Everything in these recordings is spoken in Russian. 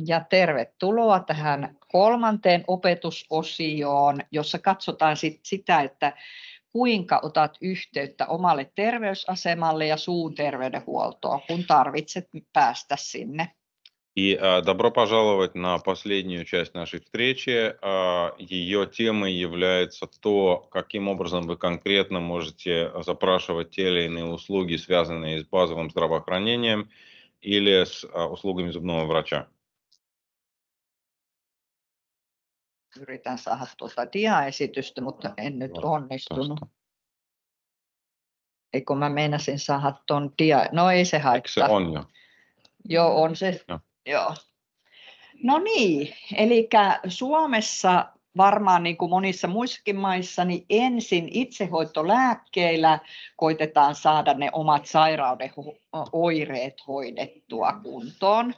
Ja tervetuloa tähän 3. opetusosioon, jossa katsotaan sitä, että kuinka otat yhteyttä omalle terveysasemalle ja suun terveydenhuoltoon, kun tarvitset päästä sinne. И добро пожаловать на последнюю часть нашей встречи. Ее темой является то, каким образом вы конкретно можете запрашивать те или иные услуги, связанные с базовым здравоохранением или с услугами зубного врача. Yritän saada tuota diaesitystä, mutta en nyt onnistunut. Eikö mä meinasin saada ton No ei se haittaa. Eikö se on jo? Joo, on se. Joo. No niin, eli Suomessa varmaan niin kuin monissa muissakin maissa, niin ensin itsehoitolääkkeillä koitetaan saada ne omat sairauden oireet hoidettua kuntoon.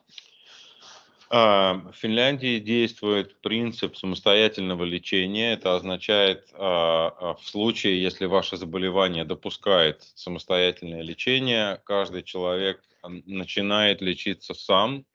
В Финляндии действует принцип самостоятельного лечения. Это означает, в случае, если ваше заболевание допускает самостоятельное лечение, каждый человек начинает лечиться сам,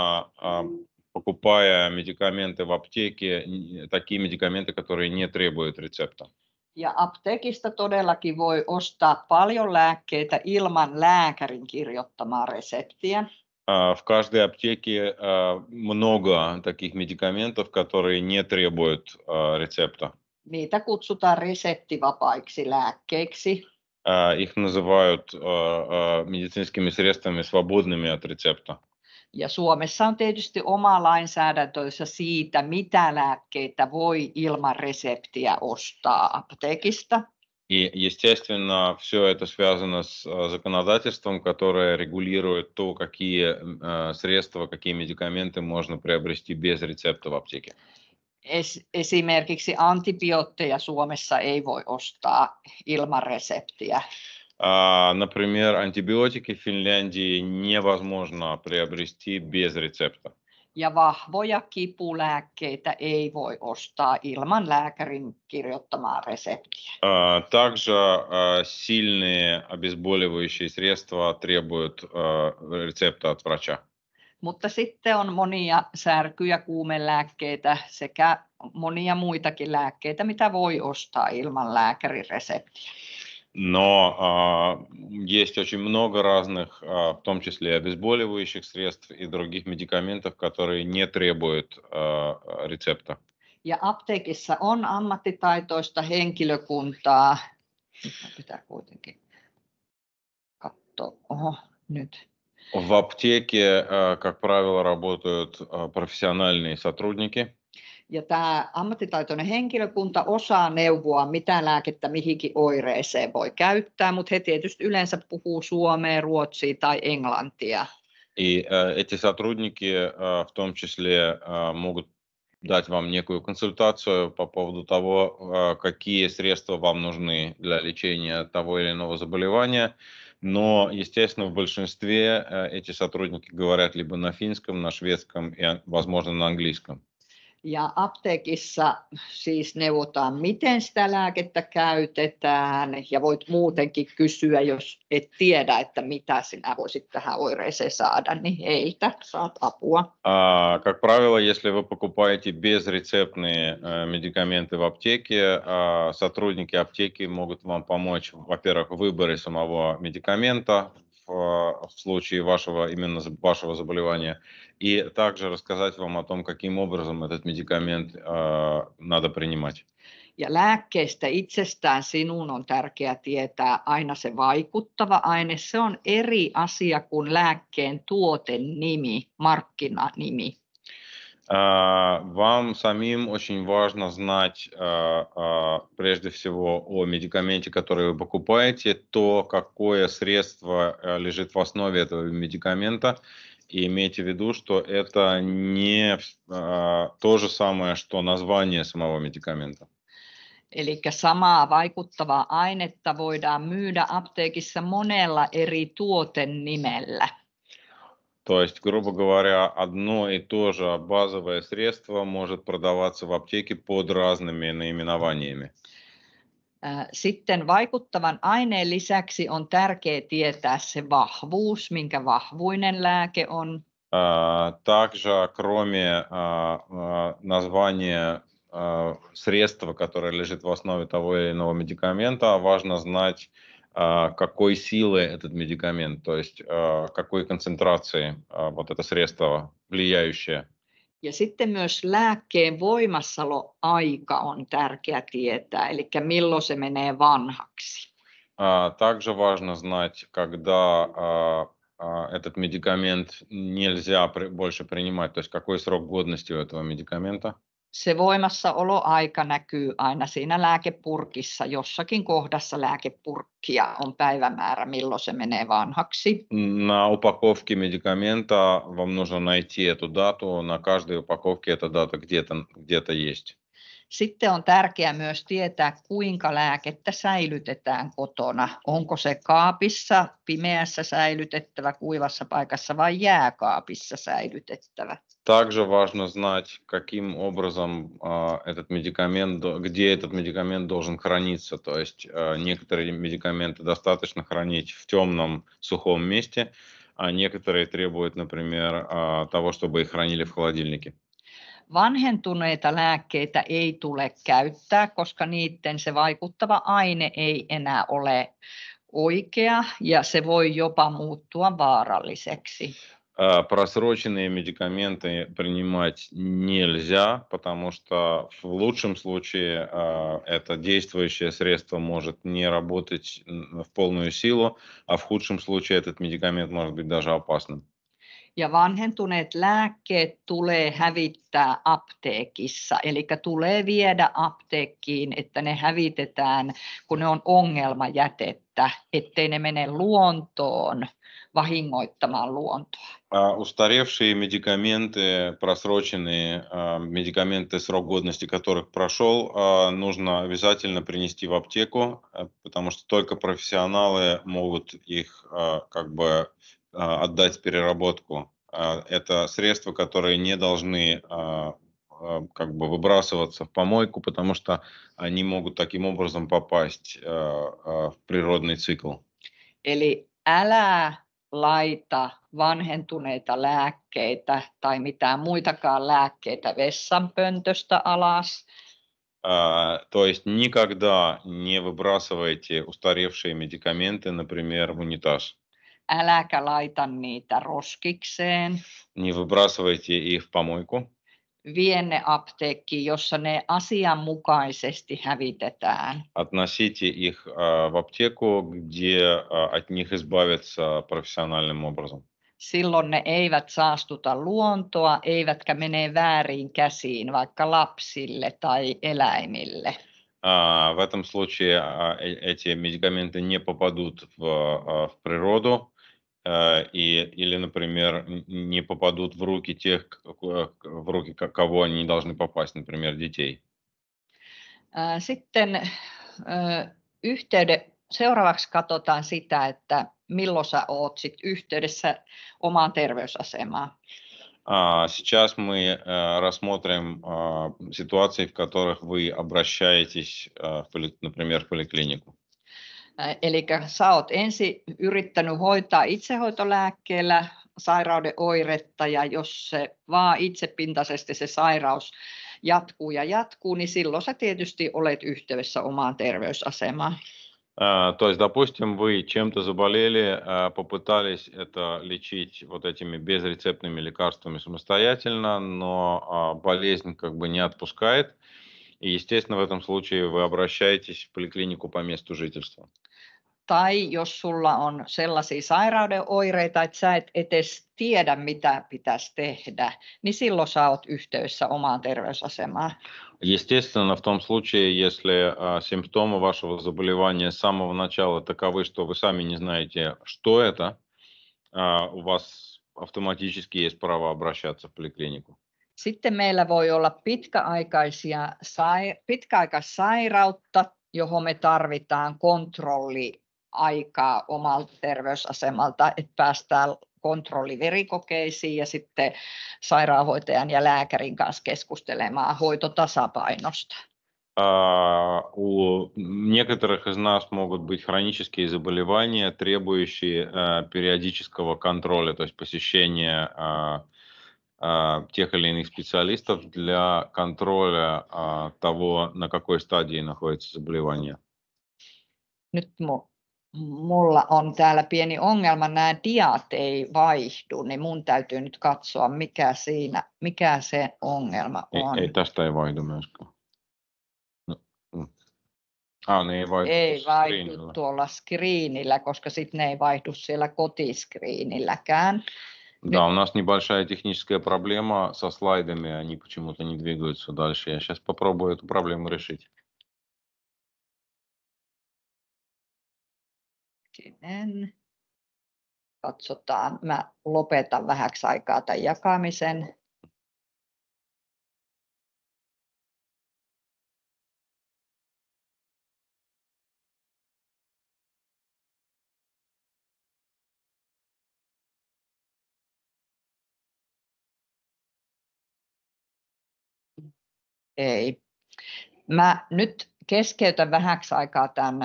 покупая медикаменты в аптеке, такие медикаменты, которые не требуют рецепта. Ja apteekista todellakin voi ostaa paljon lääkkeitä ilman lääkärin kirjoittamaa reseptiä. В каждой аптеке много таких медикаментов, которые не требуют рецепта. Niitä kutsutaan reseptivapaiksi lääkkeiksi. Их называют медицинскими средствами, свободными от рецепта. Ja Suomessa on tietysti oma lainsäädäntönsä siitä, mitä lääkkeitä voi ilman reseptiä ostaa apteekista. И, естественно, все это связано с законодательством, которое регулирует то, какие средства, какие медикаменты можно приобрести без рецепта в аптеке. Esimerkiksi antibiootteja Suomessa ei voi ostaa ilman reseptiä. Например, антибиотики в Финляндии невозможно приобрести без рецепта. Ja vahvoja kipulääkkeitä ei voi ostaa ilman lääkärin kirjoittamaa reseptiä. Также сильные обезболивающие средства требуют рецепта от врача. Mutta sitten on monia särky- ja kuumelääkkeitä sekä monia muitakin lääkkeitä, mitä voi ostaa ilman lääkärin reseptiä. Но есть очень много разных, в том числе обезболивающих средств и других медикаментов, которые не требуют рецепта. Ja apteekissa on ammattitaitoista henkilökuntaa. Nyt pitää kuitenkin katsoa. Oho, nyt. В аптеке, как правило, работают профессиональные сотрудники. Ja tämä ammattitaitoinen henkilökunta osaa neuvoa, mitä lääkettä mihinkin oireeseen voi käyttää, mutta he tietysti yleensä puhuu suomea, ruotsia tai englantia. И эти сотрудники в том числе могут дать вам некую консультацию по поводу того, какие средства вам нужны для лечения того или иного заболевания. Но, естественно, в большинстве эти сотрудники говорят либо на финском, на шведском и, возможно, на английском. Ja apteekissa siis neuvotaan, miten sitä lääkettä käytetään, ja voit muutenkin kysyä, jos et tiedä, että mitä sinä voisit tähän oireeseen saada, niin heiltä saat apua. Как правило, если вы покупаете безрецептные медикаменты в аптеке, сотрудники аптеки могут вам помочь, во-первых, в выборе самого медикамента, в случае именно вашего заболевания, и также рассказать вам о том, каким образом этот медикамент надо принимать. Ja lääkkeestä itsestään sinun on tärkeää tietää aina se vaikuttava aine. Se on eri asia kuin lääkkeen tuotenimi, markkinanimi. Вам самим очень важно знать прежде всего о медикаменте, который вы покупаете, то, какое средство лежит в основе этого медикамента, и имейте в виду, что это не то же самое, что название самого медикамента. Eli samaa vaikuttavaa ainetta voidaan myydä apteekissa monella eri tuotennimellä. То есть, грубо говоря, одно и то же базовое средство может продаваться в аптеке под разными наименованиями. Sitten vaikuttavan aineen lisäksi on tärkeää tietää se vahvuus, minkä vahvuinen lääke on. Также, кроме названия средства, которое лежит в основе того или иного медикамента, важно знать, какой силы этот медикамент, то есть какой концентрации вот это средство влияющее. Ja sitten myös lääkkeen voimassaoloaika on tärkeä tietää, eli milloin se menee vanhaksi. Также важно знать, когда этот медикамент нельзя больше принимать, то есть какой срок годности у этого медикамента. Se voimassaoloaika näkyy aina siinä lääkepurkissa. Jossakin kohdassa lääkepurkkia on päivämäärä, milloin se menee vanhaksi. На упаковке медикамента вам нужно найти эту дату. На каждой упаковке эта дата где-то есть. Sitten on tärkeää myös tietää, kuinka lääkettä säilytetään kotona. Onko se kaapissa, pimeässä säilytettävä, kuivassa paikassa vai jääkaapissa säilytettävä. Также важно знать, каким образом где этот медикамент должен храниться. То есть некоторые медикаменты достаточно хранить в темном, sухом месте, а некоторые требуют, например, того, чтобы их хранили в холодильнике. Vanhentuneita lääkkeitä ei tule käyttää, koska niiden se vaikuttava aine ei enää ole oikea ja se voi jopa muuttua vaaralliseksi. Просроченные медикаменты принимать нельзя, потому что в лучшем случае это действующее средство может не работать в полную силу, а в худшем случае этот медикамент может быть даже опасным. Ja vanhentuneet lääkkeet tulee hävittää apteekissa, eli tulee viedä apteekkiin, että ne hävitetään, kun ne on ongelmajätettä, ettei ne mene luontoon vahingoittamaan luontoa. Устаревшие медикаменты, просроченные медикаменты, срок годности которых прошел, нужно обязательно принести в аптеку, потому что только профессионалы могут их как бы отдать в переработку. Это средства, которые не должны как бы выбрасываться в помойку, потому что они могут таким образом попасть в природный цикл. Eli älä laita vanhentuneita lääkkeitä tai mitään muitakaan lääkkeitä vessanpöntöstä alas. То есть никогда не выбрасывайте устаревшие медикаменты, например, в унитаз. Äläkä laita niitä roskikseen. Не выбрасывайте их в помойку. Vie ne apteekkiin, jossa ne asianmukaisesti hävitetään. Относите их в аптеку, где от них избавиться профессиональным образом. Silloin ne eivät saastuta luontoa, eivätkä mene vääriin käsiin, vaikka lapsille tai eläimille. В этом случае эти медикаменты не попадут в природу или, например, не попадут в руки тех, в руки кого они не должны попасть, например, детей. Sitten seuraavaksi katsotaan sitä, että milloin sä oot sit yhteydessä omaan terveysasemaan. Сейчас мы рассмотрим ситуации, в которых вы обращаетесь, например, в поликлинику. Eli sä oot ensin yrittänyt hoitaa itsehoitolääkkeellä sairauden oiretta, ja jos se vaan itsepintaisesti se sairaus jatkuu, niin silloin sä tietysti olet yhteydessä omaan terveysasemaan. То есть, допустим, вы чем-то заболели, попытались это лечить вот этими безрецептными лекарствами самостоятельно, но болезнь как бы не отпускает. И, естественно, в этом случае вы обращаетесь в поликлинику по месту жительства. Tai jos sulla on sellaisia sairauden oireita, että sä et edes tiedä, mitä pitäisi tehdä, niin silloin sä oot yhteydessä omaan terveysasemaan. Естественно, в том случае, если симптомы вашего заболевания с самого начала таковы, что вы сами не знаете, что это, у вас автоматически есть право обращаться в поликлинику. Sitten meillä voi olla pitkäaikaissairautta, johon me tarvitaan kontrolliaikaa omalta terveysasemalta, että päästään kontrolliverikokeisiin ja sitten sairaanhoitajan ja lääkärin kanssa keskustelemaan hoitotasapainosta. У некоторых из нас могут быть хронические заболевания, требующие периодического контроля, то есть посещения тех или иных специалистов для контроля того, на какой стадии находится заболевание. Nyt mulla on täällä pieni ongelma, nämä diat ei vaihdu, niin mun täytyy nyt katsoa, mikä se ongelma on. Ei tästä ei vaihdu myöskään. No, ne ei vaihdu, ei vaihdu tuolla screenillä, koska sitten ne ei vaihdu siellä kotiskriinilläkään. Да, у нас небольшая техническая проблема со слайдами, они почему-то не двигаются дальше. Я сейчас попробую эту проблему решить. Katsotaan, mä lopetan vähäksi aikaa tämän jakamisen. Ei. Mä nyt keskeytän vähäksi aikaa tämän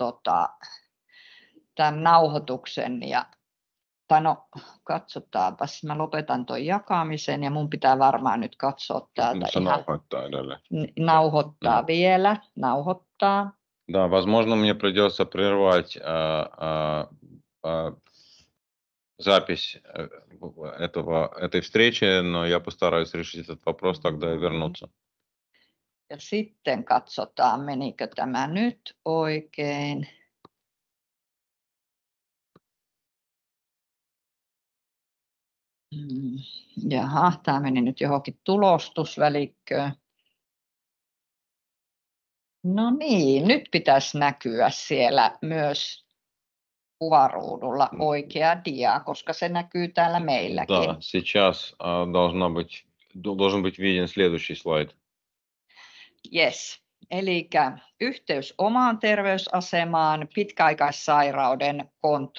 nauhoituksen katsotaanpas, mä lopetan tuon jakamisen ja mun pitää varmaan nyt katsoa täältä nauhoittaa vielä, nauhoittaa. Да, возможно, мне придется прервать запись этой встречи, но я постараюсь решить этот вопрос тогда и вернуться. Ja sitten katsotaan, menikö tämä nyt oikein. Jaha, tämä meni nyt johonkin tulostusvälikköön. No niin, nyt pitäisi näkyä siellä myös kuvaruudulla oikea dia, koska se näkyy täällä meilläkin. Да, сейчас должен быть виден следующий слайд. Yes. Eli yhteys omaan terveysasemaan, pitkäaikaissairauden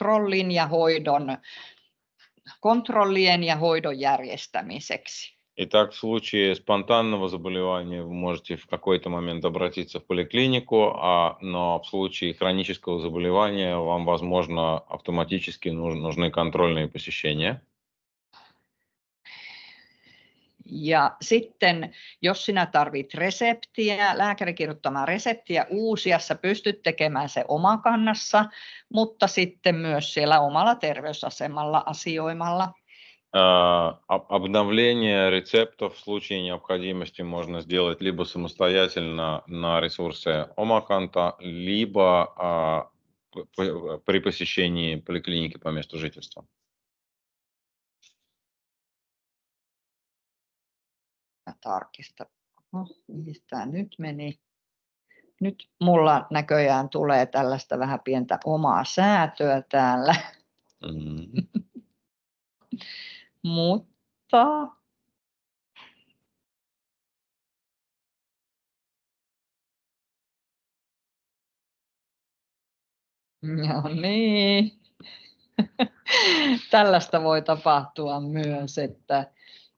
kontrollien ja hoidon järjestämiseksi. Итак, в случае спонтанного заболевания вы можете в какой-то момент обратиться в поликлинику, но в случае хронического заболевания вам, возможно, автоматически нужны контрольные посещения. Ja sitten, jos sinä tarvit reseptiä, lääkärin kirjoittamaa reseptiä uusia, sä pystyt tekemään se omakannassa, mutta sitten myös siellä omalla terveysasemalla asioimalla. Обновление рецептов в случае необходимости можно сделать либо самостоятельно на ресурсе Омаканта, либо при посещении поликлиники по месту жительства. Tarkista. Mihin tämä nyt meni? Nyt mulla näköjään tulee tällaista vähän pientä omaa säätöä täällä. Mutta no niin. Tällaista voi tapahtua myös, että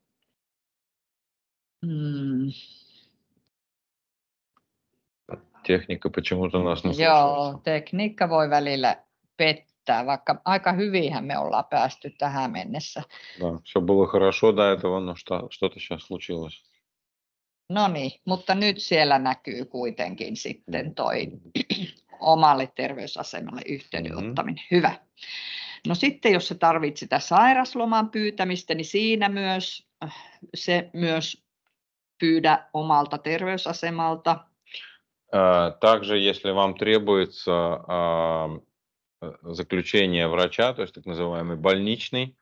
Техника почему-то нас не слушается. Joo, tekniikka voi välillä pettää, vaikka aika hyvinhän me ollaan päästy tähän mennessä. Да, все было хорошо до этого, но что-то сейчас случилось. No niin, mutta nyt siellä näkyy kuitenkin sitten toi omalle terveysasemalle yhteyden ottaminen. Hyvä. No sitten jos sä tarvitset sitä sairasloman pyytämistä, niin siinä myös pyydä omalta terveysasemalta. Также, если вам требуется заключение врача, то есть так называемый больничный,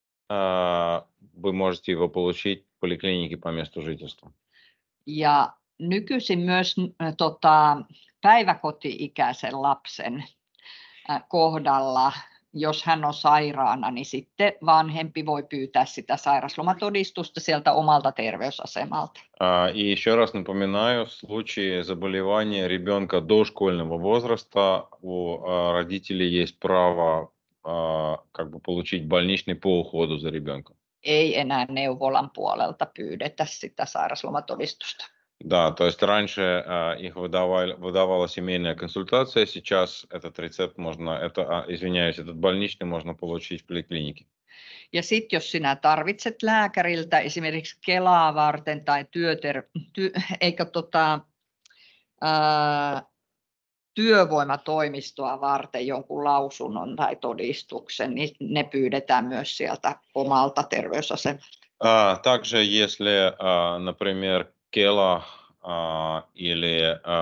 вы можете его получить в поликлинике по месту жительства. Ja nykyisin myös päiväkoti-ikäisen lapsen kohdalla, jos hän on sairaana, niin sitten vanhempi voi pyytää sitä sairaslomatodistusta sieltä omalta terveysasemalta. И еще раз напоминаю, в случае заболевания ребенка дошкольного возраста у родителей есть право получить больничный по уходу за ребенком. Ei enää neuvolan puolelta pyydetä sitä sairaslomatodistusta. Да, то есть раньше их выдавала семейная консультация, сейчас этот рецепт этот больничный можно получить в поликлинике. Ja sitten jos sinä tarvitset lääkäriltä esimerkiksi Kelaa varten tai työvoimatoimistoa varten jonkun lausunnon tai todistuksen, niin ne pyydetään myös sieltä omalta terveysasemalta. Также, если, например, Кела или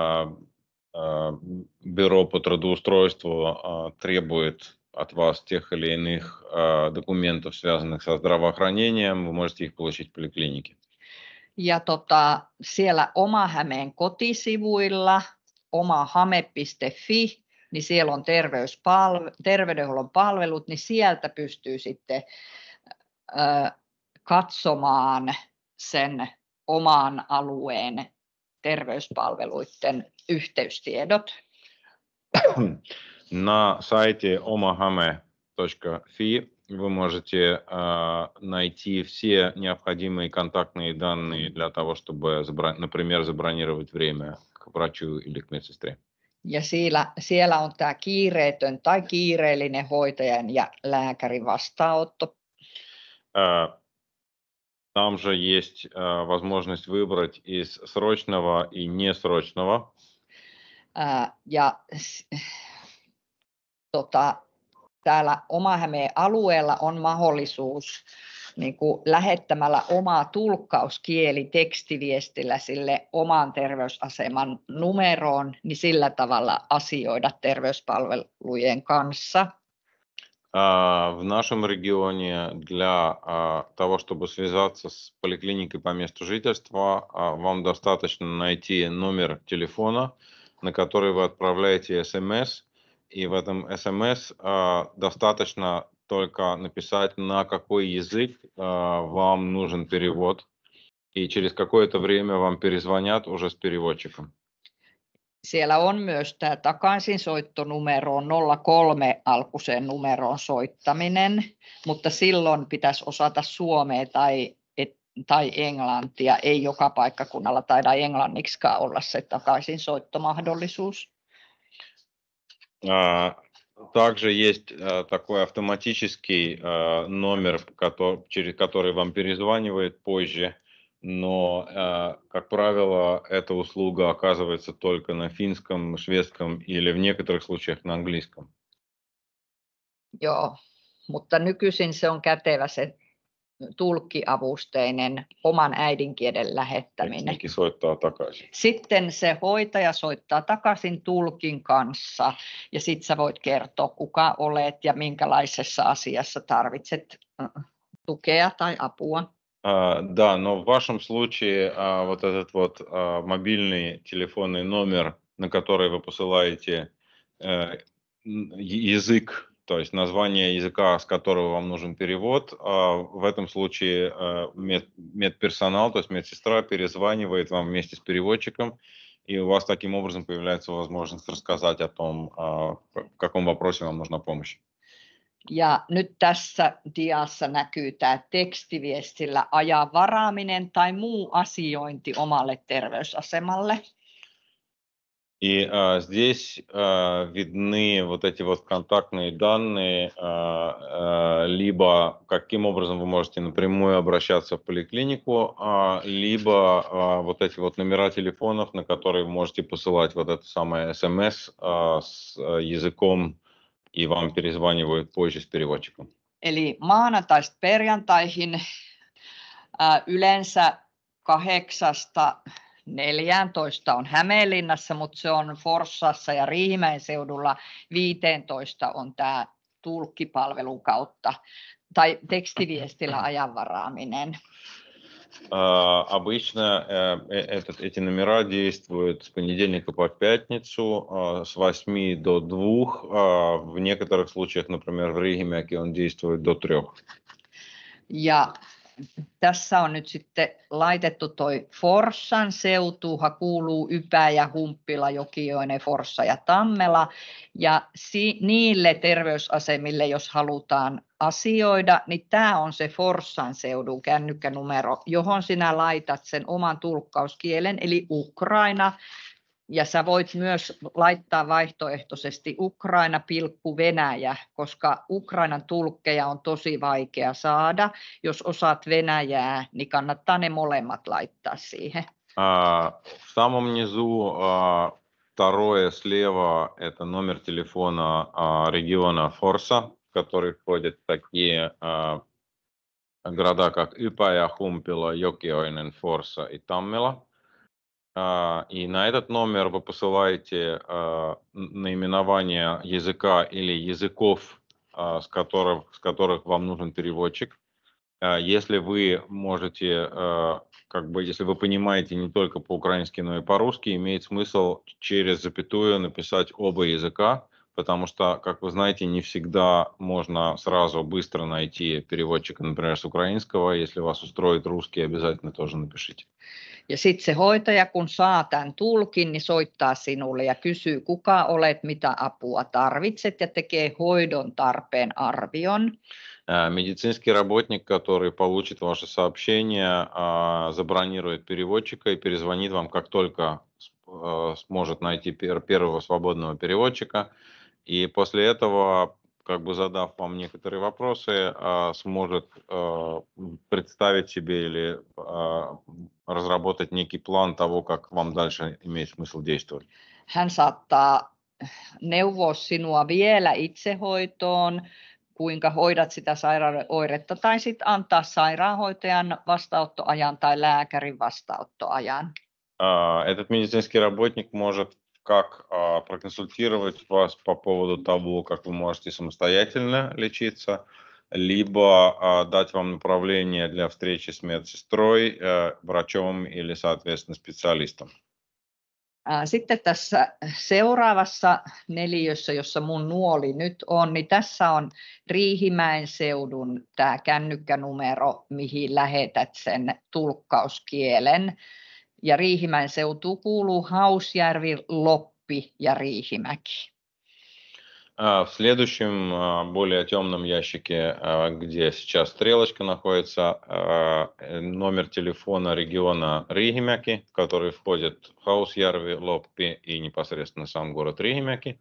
бюро по трудоустройству требует от вас тех или иных документов, связанных со здравоохранением, вы можете их получить в поликлинике. Ja siellä Oma Hämeen kotisivuilla, omahame.fi, niin siellä on terveydenhuollon palvelut, niin sieltä pystyy sitten katsomaan sen oman alueen terveyspalveluiden yhteystiedot. На сайте omahame.fi вы можете найти все необходимые контактные данные для того, чтобы, например, забронировать время к врачу или к медсестре. Ja siellä on tämä kiireetön tai kiireellinen hoitajan ja lääkärin vastaanotto. Там же есть возможность выбрать из срочного и несрочного. Ja täällä Oma Hämeen alueella on mahdollisuus niin kuin lähettämällä omaa tulkkauskieli tekstiviestillä sille oman terveysaseman numeroon, niin sillä tavalla asioida terveyspalvelujen kanssa. В нашем регионе для того, чтобы связаться с поликлиникой по месту жительства, вам достаточно найти номер телефона, на который вы отправляете СМС, и в этом СМС достаточно только написать, на какой язык вам нужен перевод, и через какое-то время вам перезвонят уже с переводчиком. Siellä on myös tämä takaisinsoittonumero 03 alkuiseen numeroon soittaminen, mutta silloin pitäisi osata suomea tai englantia. Ei joka paikkakunnalla taida englanniksikaan olla se takaisinsoittomahdollisuus. Также есть такой автоматический номер, через который вам перезванивает позже, но, как правило, эта услуга оказывается только на финском, шведском или в некоторых случаях на английском. Joo, mutta nykyisin se on kätevä se tulkkiavusteinen oman äidinkielen lähettäminen. Soittaa takaisin. Sitten se hoitaja soittaa takaisin tulkin kanssa ja sitten sä voit kertoa, kuka olet ja minkälaisessa asiassa tarvitset tukea tai apua. Да, но в вашем случае вот этот вот мобильный телефонный номер, на который вы посылаете язык, то есть название языка, с которого вам нужен перевод, в этом случае медперсонал, то есть медсестра, перезванивает вам вместе с переводчиком, и у вас таким образом появляется возможность рассказать о том, в каком вопросе вам нужна помощь. Ja nyt tässä diassa näkyy tämä tekstiviestillä ajan varaaminen tai muu asiointi omalle terveysasemalle. И здесь видны вот эти вот контактные данные, либо каким образом вы можете напрямую обращаться в поликлинику, либо вот эти вот номера телефонов, на которые вы можете посылать вот это самое СМС с языком, и вам перезванивают позже с переводчиком. Eli maanantaista perjantaihin yleensä 8–14 on Hämeenlinnassa, mutta se on Forssassa ja Riihimäen seudulla 15 on tämä tulkkipalvelun kautta tai tekstiviestillä ajanvaraaminen. Обычно эти номера действуют с понедельника по пятницу с 8 до 2. В некоторых случаях, например, в Riihimäki он действует до 3. Ja tässä on nyt sitten laitettu toi Forssan seutuhan kuuluu Ypä ja Humppila, Jokioinen, Forssa ja Tammela. Ja niille terveysasemille, jos halutaan asioida, niin tämä on se Forssan seudun kännykkänumero, johon sinä laitat sen oman tulkkauskielen, eli Ukraina, Ja sä voit myös laittaa vaihtoehtoisesti Ukraina-Venäjä, koska Ukrainan tulkkeja on tosi vaikea saada. Jos osaat venäjää, niin kannattaa ne molemmat laittaa siihen. В самом низу второе слева это номер телефона региона Форса, в который входят такие города, как Ypäjä, Humpila, Jokioinen, Форса и Tammela. И на этот номер вы посылаете наименование языка или языков, с которых вам нужен переводчик. Если вы можете, если вы понимаете не только по-украински, но и по-русски, имеет смысл через запятую написать оба языка, потому что, как вы знаете, не всегда можно сразу быстро найти переводчика, например, с украинского. Если вас устроит русский, обязательно тоже напишите. Ja sitten se hoitaja, kun saa tämän tulkin, niin soittaa sinulle ja kysyy, kuka olet, mitä apua tarvitset, ja tekee hoidon tarpeen arvion. Медицинский работник, который получит ваше сообщение, забронирует переводчика и перезвонит вам, как только сможет найти первого свободного переводчика. И после этого, задав вам некоторые вопросы, сможет представить себе или разработать некий план того, как вам дальше имеет смысл действовать. Hän saattaa neuvoa sinua vielä itsehoitoon, kuinka hoidat sitä sairauden oiretta, tai sitten antaa sairaanhoitajan vastaanottoajan tai lääkärin vastaanottoajan. Этот медицинский работник может как проконсультировать вас по поводу того, как вы можете самостоятельно лечиться, либо дать вам направление для встречи с медсестрой, врачом или, соответственно, специалистом. Sitten tässä seuraavassa neliössä, jossa mun nuoli nyt on, niin tässä on Riihimäen seudun tämä kännykkänumero, mihin lähetät sen tulkkauskielen. Ja Riihimäen seutuun kuuluu Hausjärvi, Loppi ja Riihimäki. В следующем, более темном ящике, где сейчас стрелочка находится, номер телефона региона Riihimäki, в который входит Hausjärvi, Loppi и непосредственно сам город Riihimäki.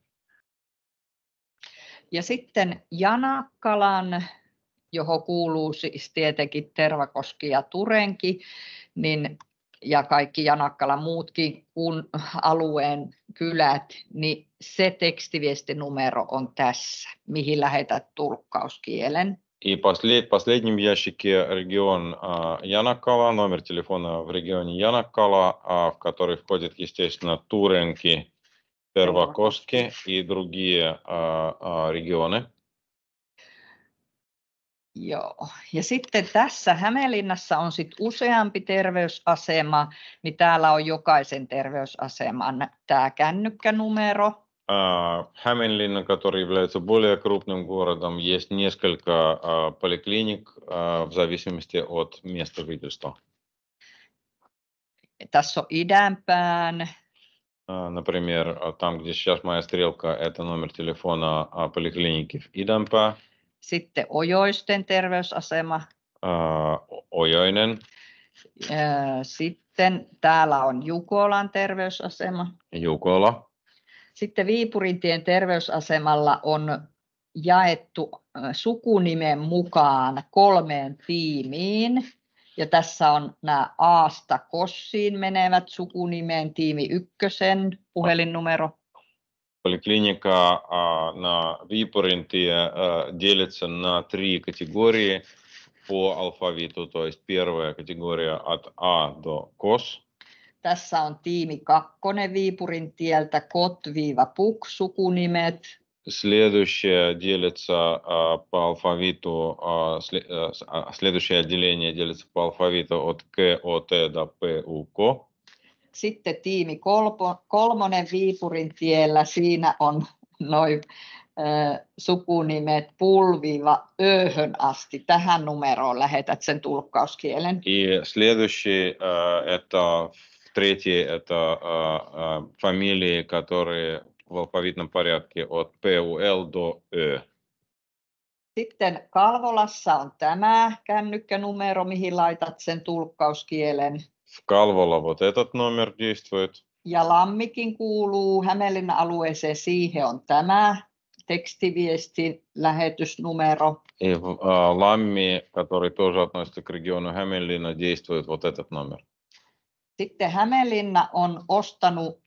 Ja sitten Janakkalan, johon kuuluu siis tietenkin Tervakoski ja Turenki, niin ja kaikki Janakkalan muutkin alueen kylät, niin se tekstiviestinumero on tässä, mihin lähetät tulkkauskielen. И в последнем ящике регион Янаккала, номер телефона в регионе Янаккала, в который входит, естественно, Туренки, Tervakoski и другие регионы. Joo. Ja sitten tässä Hämeenlinnassa on useampi terveysasema, niin täällä on jokaisen terveysaseman tämä kännykkänumero. Hämeenlinna, который является более крупным городом, есть несколько поликлиник в зависимости от места жительства. Tässä on idänpään. Например, там, где сейчас моя стрелка, это номер телефона поликлиники в Idänpää. Sitten Ojoisten terveysasema. Ojoinen. Sitten täällä on Jukolan terveysasema. Jukola. Sitten Viipurintien terveysasemalla on jaettu sukunimen mukaan 3 tiimiin. Ja tässä on nämä Aasta Kossiin menevät sukunimeen, tiimi 1, puhelinnumero. Поликлиника на Viipurintie делится на 3 категории по алфавиту, то есть первая категория от А до КОС. Tässä on tiimi 2 Viipurintieltä, KOT-PUK sukunimet. Следующее делится по алфавиту, следующее отделение делится по алфавиту от КОТ до ПУК. Sitten tiimi 3 Viipurintiellä, siinä on noin sukunimet Pul-Ö:hön asti. Tähän numeroon lähetät sen tulkkauskielen. И следующий, это третий, это фамилии, которые в алфавитном порядке от ПУЛ до Ö. Sitten Kalvolassa on tämä kännykkänumero, mihin laitat sen tulkkauskielen. В Калвала вот этот номер действует. Ja Lammikin kuuluu Hämeenlinnan alueeseen, siihen on tämä tekstiviestin lähetysnumero. И в Ламми, который тоже относится к региону Hämeenlinna, действует вот этот номер. Sitten Hämeenlinna on ostanut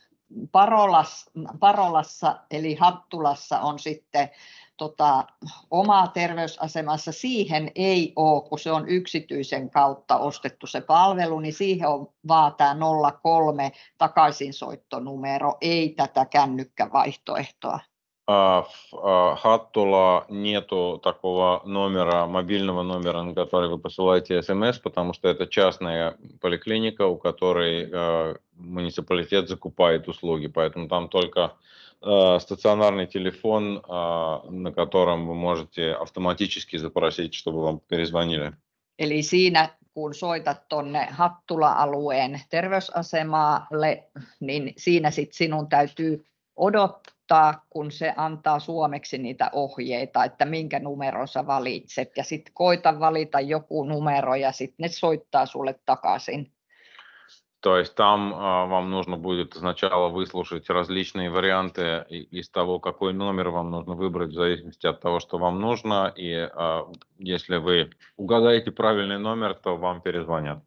Parolassa eli Hattulassa on sitten oma terveysasemassa. Siihen ei ole, kun se on yksityisen kautta ostettu se palvelu, niin siihen on vaan tämä 03 takaisinsoittonumero, ei tätä kännykkävaihtoehtoa. В Хаттула нету такого номера, мобильного номера, на который вы посылаете смс, потому что это частная поликлиника, у которой муниципалитет закупает услуги, поэтому там только стационарный телефон, на котором вы можете автоматически запросить, чтобы вам перезвонили. Eli siinä, kun soitat tuonne Hattula-alueen terveysasemalle, niin siinä sit sinun täytyy odottaa, kun se antaa suomeksi niitä ohjeita, että minkä numeron sä valitset. Ja sitten koita valita joku numero ja sitten ne soittaa sulle takaisin. То есть там вам нужно будет сначала выслушать различные варианты из того, какой номер вам нужно выбрать в зависимости от того, что вам нужно. И если вы угадаете правильный номер, то вам перезвонят.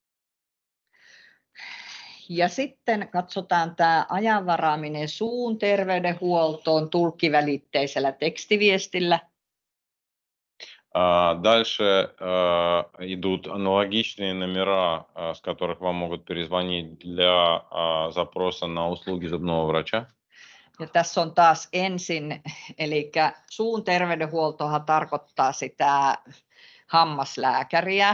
Ja sitten katsotaan tämä ajanvaraaminen suun terveydenhuoltoon tulkkivälitteisellä tekstiviestillä. Дальше идут аналогичные номера, с которых вам могут перезвонить для запроса на услуги зубного врача. Ja tässä on taas ensin, eli suun terveydenhuoltohan tarkoittaa sitä hammaslääkäriä.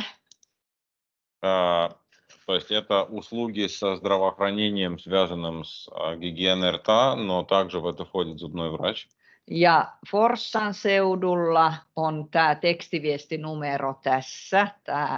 То есть это услуги со здравоохранением, связанным с гигиеной рта, но также в это входит зубной врач. Ja Forssan seudulla on tämä tekstiviestinumero tässä.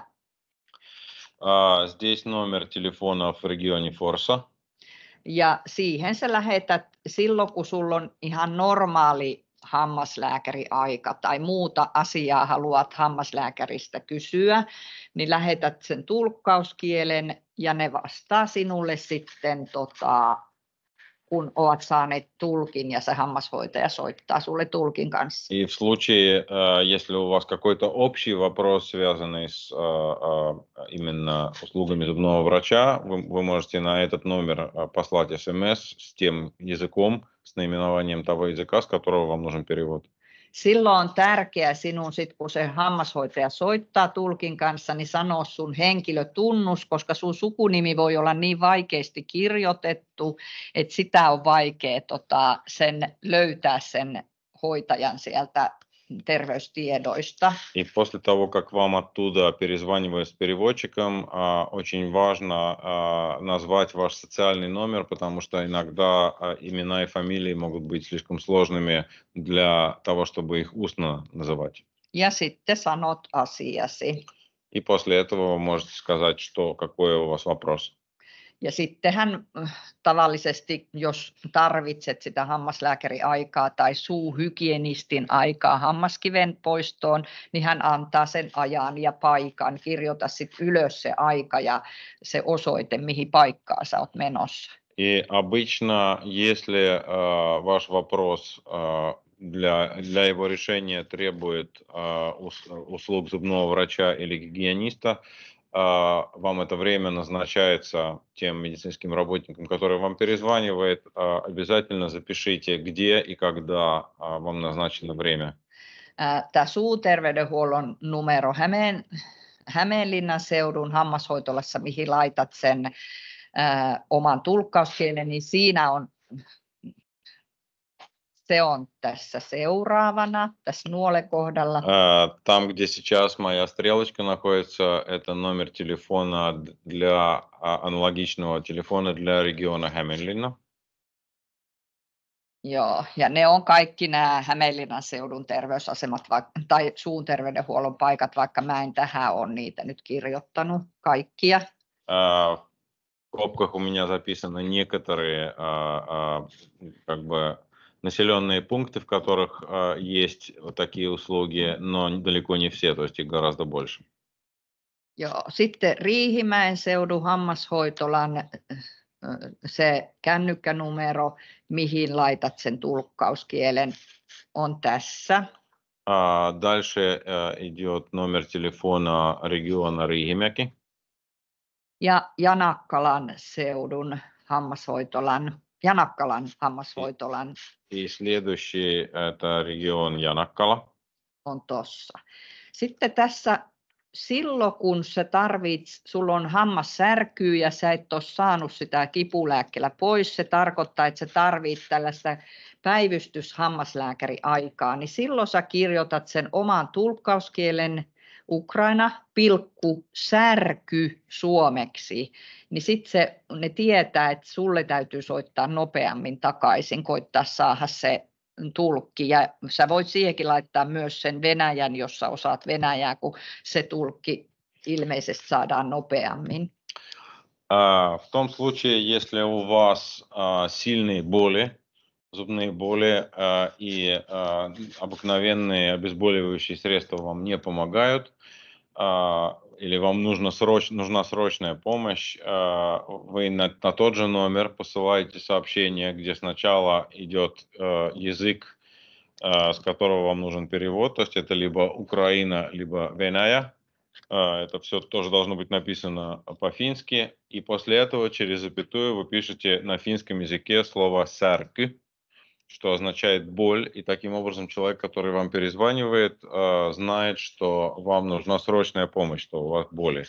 Здесь номер телефона в регионе Форса. Ja siihen sä lähetät silloin, kun sulla on ihan normaali hammaslääkäriaika tai muuta asiaa haluat hammaslääkäristä kysyä, niin lähetät sen tulkkauskielen ja ne vastaa sinulle sitten, kun olet saaneet tulkin ja se hammashoitaja soittaa sulle tulkin kanssa. И в случае, если у вас какой-то общий вопрос, связанный с именно услугами зубного врача, вы можете на этот номер послать смс с тем языком, с наименованием того языка, с которого вам нужен перевод. Silloin on tärkeää sinun, kun se hammashoitaja soittaa tulkin kanssa, niin sanoa sun henkilötunnus, koska sun sukunimi voi olla niin vaikeasti kirjoitettu, että sitä on vaikea löytää sen hoitajan sieltä тервейстiedoista. И после того, как вам оттуда перезванивают с переводчиком, очень важно назвать ваш социальный номер, потому что иногда имена и фамилии могут быть слишком сложными для того, чтобы их устно называть. Ja sitten sanot asiasi. И после этого вы можете сказать, какой у вас вопрос. Ja sittenhän tavallisesti, jos tarvitset sitä hammaslääkäriaikaa tai suuhygienistin aikaa hammaskiven poistoon, niin hän antaa sen ajan ja paikan. Kirjoita sitten ylös se aika ja se osoite, mihin paikkaan sä oot menossa. И обычно, если ваш вопрос для его решения требует услуг зубного врача или гигиениста, вам это время назначается тем медицинским работником, который вам перезванивает, обязательно запишите, где и когда вам назначено время. Tämä suuterveydenhuollon numero Hämeenlinnan seudun hammashoitolassa, mihin laitat sen oman tulkkauskielen, niin siinä on, se on tässä seuraavana, tässä nuolekohdalla. Там, где сейчас моя стрелочка находится, это номер телефона для аналогичного телефона для региона Hämeenlinna. Joo, ja ne on kaikki nämä Hämeenlinnan seudun terveysasemat tai suun terveydenhuollon paikat, vaikka mä en tähän ole niitä nyt kirjoittanut kaikkia. В скобках у меня записаны некоторые как бы населенные пункты, в которых есть вот такие услуги, но далеко не все, то есть их гораздо больше. Joo, sitten Riihimäen seudun hammashoitolan se kännykkänumero, mihin laitat sen tulkkauskielen, on tässä. Дальше идет номер телефона региона Riihimäki. Ja Janakkalan seudun Janakkalan hammashoitolan И следующий это регион Janakkala. on tossa. Sitten tässä silloin, kun sulla on hammas särkyy ja sä et ole saanut sitä kipulääkkeellä pois, se tarkoittaa, että sä tarvit tällaista päivystyshammaslääkäriaikaa, niin silloin sä kirjoitat sen oman tulkkauskielen Ukraina, särky suomeksi, niin sitten ne tietää, että sulle täytyy soittaa nopeammin takaisin, koittaa saada se tulkki, ja sä voit siihenkin laittaa myös sen venäjän, jos sä osaat venäjää, kun se tulkki ilmeisesti saadaan nopeammin. В том случае, если у вас сильные боли, зубные боли и обыкновенные обезболивающие средства вам не помогают, или вам нужна срочная помощь, вы на тот же номер посылаете сообщение, где сначала идет язык, с которого вам нужен перевод, то есть это либо Украина, либо Веная. Это все тоже должно быть написано по-фински, и после этого через запятую вы пишете на финском языке слово «сärky», что означает боль, и таким образом человек, который вам перезванивает, знает, что вам нужна срочная помощь, что у вас боли.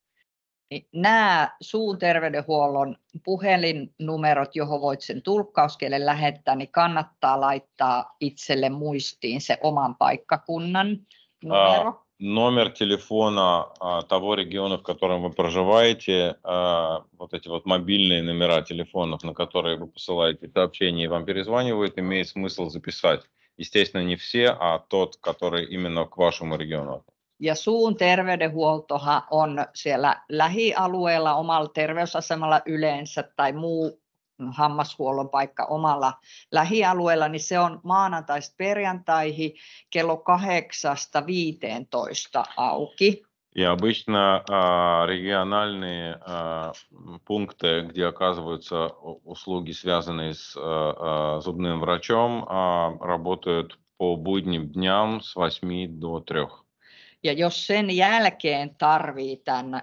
Nämä suun terveydenhuollon puhelinnumerot, johon voit sen tulkkauskielen lähettää, niin kannattaa laittaa itselle muistiin se oman paikkakunnan numero. Номер телефона того региона, в котором вы проживаете, вот эти вот мобильные номера телефонов, на которые вы посылаете сообщения и вам перезванивают, имеет смысл записать. Естественно, не все, а тот, который именно к вашему региону. Ja suun terveydenhuoltohan on siellä lähialueella omalla terveysasemalla yleensä tai muu hammashuollon paikka omalla lähialueella, niin se on maanantaista perjantaihin kello 8–15 auki. И обычно региональные пункты, где оказываются услуги, связанные с зубным врачом, работают по будним дням с 8 до 3. Ja jos sen jälkeen tarvii tämän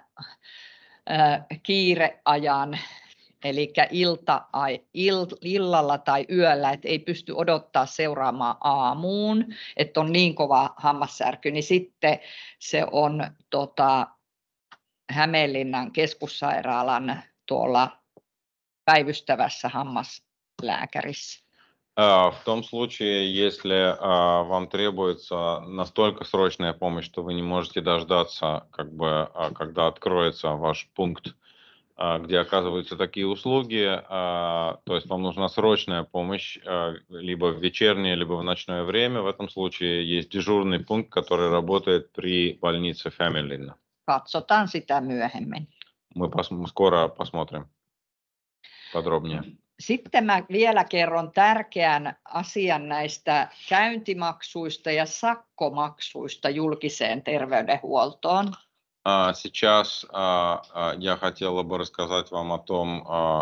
kiireajan, eli illalla tai yöllä, että ei pysty odottaa seuraamaan aamuun, että on niin kova hammassärky, niin sitten se on Hämeenlinnan keskussairaalan tuolla päivystävässä hammaslääkärissä. В том случае, если вам требуется настолько срочная помощь, что вы не можете дождаться, когда откроется ваш пункт, где оказываются такие услуги, то есть вам нужна срочная помощь либо в вечернее, либо в ночное время, в этом случае есть дежурный пункт, который работает при больнице Hämeenlinna. Katsotaan sitä myöhemmin. Мы скоро посмотрим подробнее. Sitten mä vielä kerron tärkeän asian näistä käyntimaksuista ja sakkomaksuista julkiseen terveydenhuoltoon. Сейчас я хотела бы рассказать вам о том,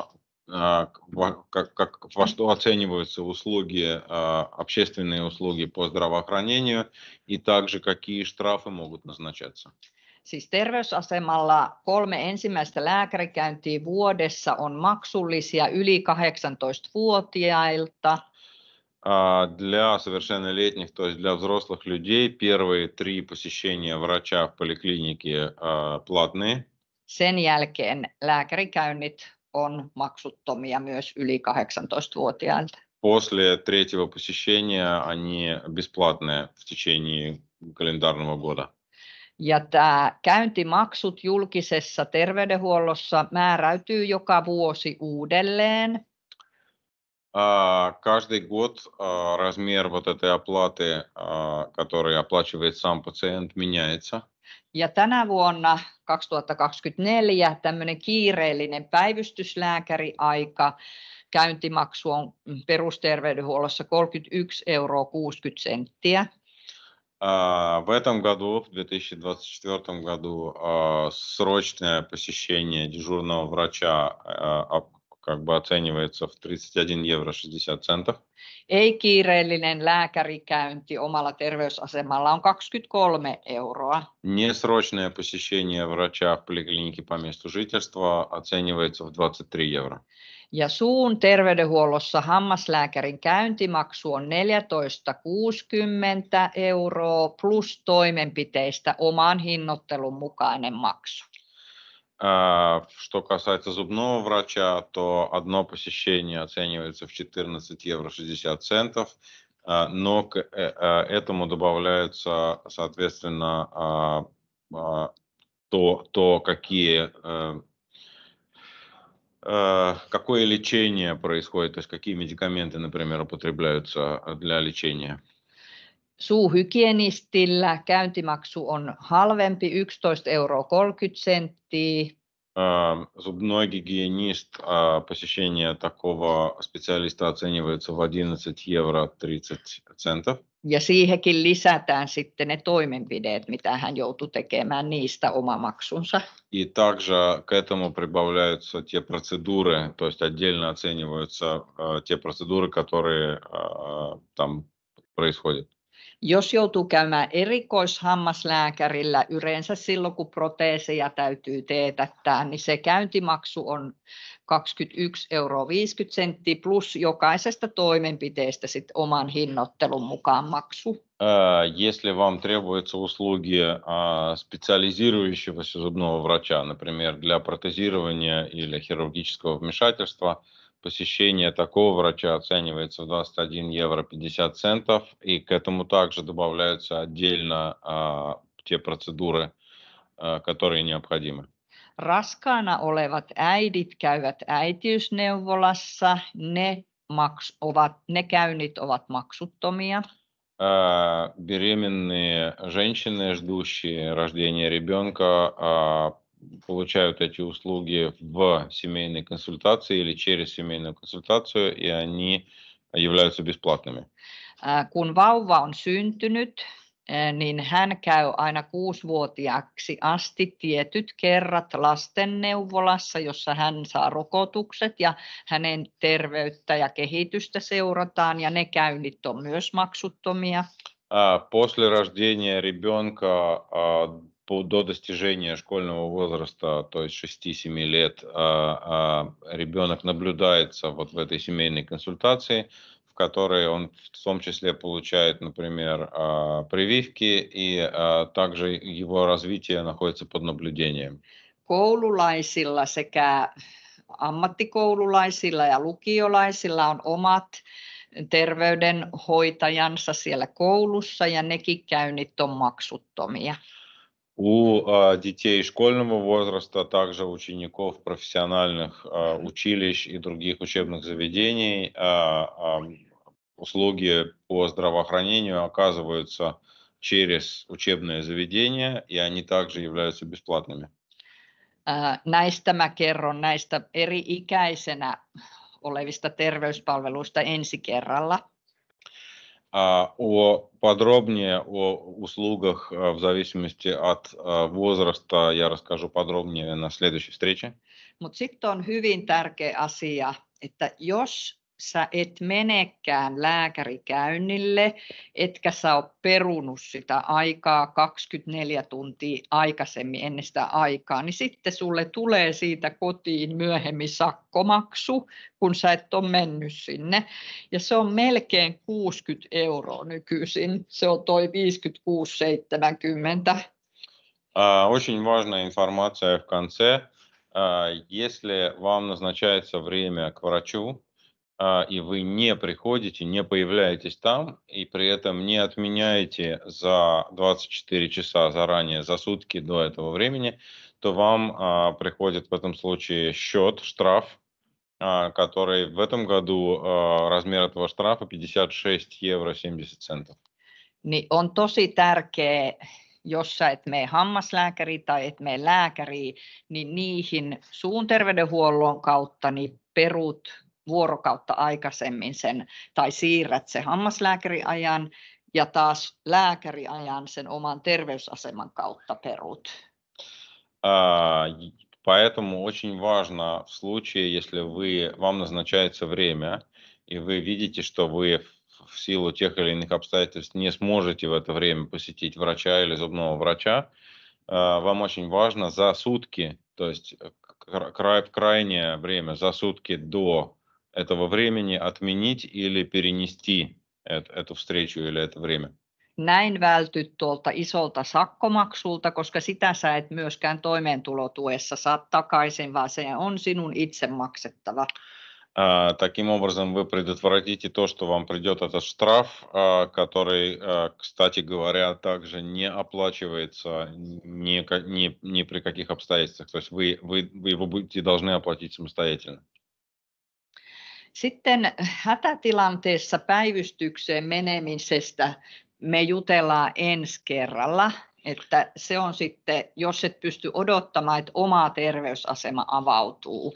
во что оцениваются услуги, общественные услуги по здравоохранению, и также какие штрафы могут назначаться. Siis terveysasemalla 3 ensimmäistä lääkärikäyntiä vuodessa on maksullisia yli 18-vuotiailta. Для совершеннолетних, то есть для взрослых людей, первые 3 посещения врача в поликлинике платные. Sen jälkeen lääkärikäynnit on maksuttomia myös yli 18-vuotiailta. После 3-го посещения они бесплатные в течение календарного года. Ja tämä käyntimaksut julkisessa terveydenhuollossa määräytyy joka vuosi uudelleen. Каждый год размер вот этой оплаты, которую оплачивает сам пациент, меняется. Ja tänä vuonna 2024 tämmöinen kiireellinen päivystyslääkäriaika, käyntimaksu on perusterveydenhuollossa 31,60 €. В этом году, в 2024 году, срочное посещение дежурного врача, как бы оценивается в 31 евро 60 центов. Ei-kiireellinen lääkärikäynti omalla terveysasemalla on 23 euroa. Несрочное посещение врача в поликлинике по месту жительства оценивается в 23 евро. Ja suun terveydenhuollossa hammaslääkärin käyntimaksu on 14,60 euroa plus toimenpiteistä oman hinnoittelun mukainen maksu. Что касается зубного врача, то одно посещение оценивается в 14 евро 60 центов, но к этому добавляются, соответственно, какое лечение происходит, то есть какие медикаменты, например, употребляются для лечения. Suuhygienistillä käyntimaksu on halvempi 11,30 euroa. Зубной гигиенист, посещение такого специалиста оценивается в 11 евро 30 центов. Ja siihenkin lisätään sitten ne toimenpiteet, mitä hän joutuu tekemään, niistä oma maksunsa. И также к этому прибавляются те процедуры, то есть отдельно оцениваются те процедуры, которые там происходят. Jos joutuu käymään erikoishammaslääkärillä, yleensä silloin kun proteeseja täytyy teetättää, niin se käyntimaksu on 21,50 euroa plus jokaisesta toimenpiteestä sit oman hinnoittelun mukaan maksu. Если вам требуются услуги специализирующегося зубного врача, например, для протезирования или хирургического вмешательства, посещение такого врача оценивается в 21 евро 50 центов, и к этому также добавляются отдельно те процедуры, которые необходимы. Raskaana olevat äidit käyvät äitiysneuvolassa, ne käynnit ovat maksuttomia. Беременные женщины, ждущие рождения ребенка, получают эти услуги в семейной консультации или через семейную консультацию, и они являются бесплатными. Kun vauva on syntynyt, niin hän käy aina 6-vuotiaaksi asti tietyt kerrat lastenneuvolassa, jossa hän saa rokotukset ja hänen terveyttä ja kehitystä seurataan, ja ne käynnit on myös maksuttomia. После рождения ребенка до достижения школьного возраста, то есть 6-7 лет, ребенок наблюдается вот в этой семейной консультации, в которой он в том числе получает, например, прививки, и также его развитие находится под наблюдением. Koululaisilla sekä ammattikoululaisilla ja lukiolaisilla on omat terveydenhoitajansa siellä koulussa, ja nekin käynnit on maksuttomia. У детей школьного возраста, также учеников профессиональных училищ и других учебных заведений, услуги по здравоохранению оказываются через учебное заведение, и они также являются бесплатными. Näistä mä kerron näistä eri-ikäisenä olevista terveyspalveluista ensi kerralla. Подробнее о услугах в зависимости от возраста я расскажу подробнее на следующей встрече. Mutta sitten on hyvin tärkeä asia, että jos sä et menekään lääkärikäynnille, etkä sä ole perunut sitä aikaa 24 tuntia aikaisemmin ennen sitä aikaa, niin sitten sulle tulee siitä kotiin myöhemmin sakkomaksu, kun sä et ole mennyt sinne. Ja se on melkein 60 euroa nykyisin. Se on toi 56,70. Очень важная информация в конце. Если вам назначается время к врачу, и вы не приходите, не появляетесь там, и при этом не отменяете за 24 часа заранее, за сутки до этого времени, то вам приходит в этом случае счет, штраф, который в этом году размер этого штрафа 56 евро 70 центов. Niin on tosi tärkeä, jos sä et mene hammaslääkäriin tai et mene lääkäriin, niin niihin suun terveydenhuollon kautta niin perut vuorokautta aikaisemmin sen, tai siirrät sen hammaslääkäriajan ja taas lääkäriajan sen oman terveysaseman kautta perut. Поэтому очень важно в случае, если вам назначается время, и вы видите, что вы в силу тех или иных обстоятельств не сможете в это время посетить врача или зубного врача, вам очень важно за сутки, то есть крайнее время, за sutki до этого времени отменить или перенести эту встречу или это время. Näin vältyt tuolta isolta sakkomaksulta, koska sitä sä et myöskään toimeentulotuessa saa takaisin, vaan se on sinun itse maksettava. Таким образом, вы предотвратите то, что вам придет этот штраф, который, кстати говоря, также не оплачивается ни при каких обстоятельствах. То есть вы его будете должны оплатить самостоятельно. Sitten hätätilanteessa päivystykseen menemisestä me jutellaan ensi kerralla, että se on sitten, jos et pysty odottamaan, että oma terveysasema avautuu.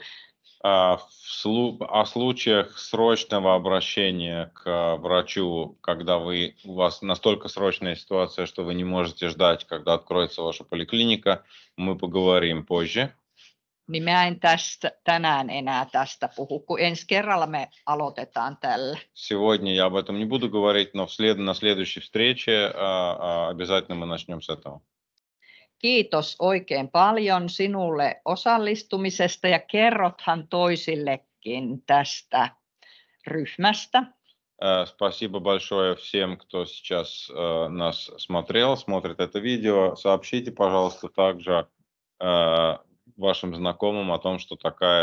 О случаях срочного обращения к врачу, когда у вас настолько срочная ситуация, что вы не можете ждать, когда откроется ваша поликлиника, мы поговорим позже. Niin mä en tänään enää tästä puhu, kun ensi kerralla me aloitetaan tällä. Сегодня я об этом не буду говорить, но на следующей встрече обязательно мы начнем с этого. Kiitos oikein paljon sinulle osallistumisesta ja kerrothan toisillekin tästä ryhmästä. Спасибо большое всем, кто сейчас нас смотрит это видео. Сообщите, пожалуйста, также вашим знакомым о том, что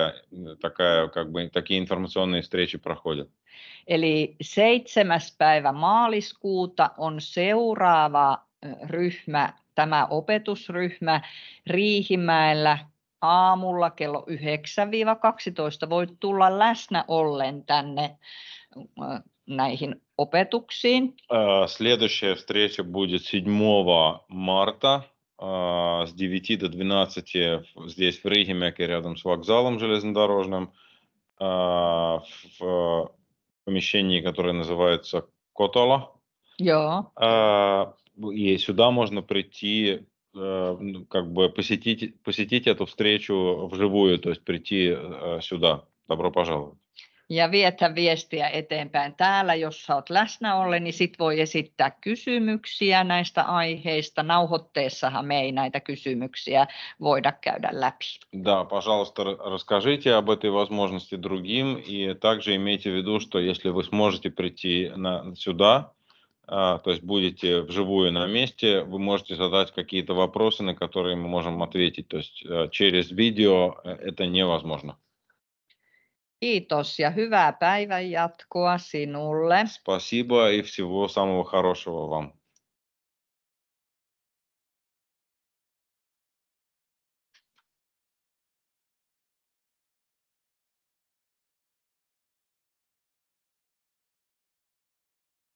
такие информационные встречи проходят. Eli 7. päivä maaliskuuta on seuraava ryhmä, tämä opetusryhmä Riihimäellä aamulla kello 9-12. Voit tulla läsnä ollen tänne näihin opetuksiin. Следующая встреча будет 7 марта с 9 до 12 здесь в Риihimäki, рядом с вокзалом железнодорожным, в помещении, которое называется Kotola. Joo. И сюда можно прийти, как бы посетить эту встречу вживую, то есть прийти сюда. Добро пожаловать. Ja viethän viestiä eteenpäin täällä, jos sä oot läsnä ollen, niin sit voi esittää kysymyksiä näistä aiheista. Nauhoitteessahan me ei näitä kysymyksiä voida käydä läpi. Да, пожалуйста, расскажите об этой возможности другим, и также имейте в виду, что если вы сможете прийти сюда, то есть будете вживую на месте, вы можете задать какие-то вопросы, на которые мы можем ответить. То есть через видео это невозможно. Kiitos ja hyvää päivänjatkoa sinulle. Спасибо и всего самого хорошего вам.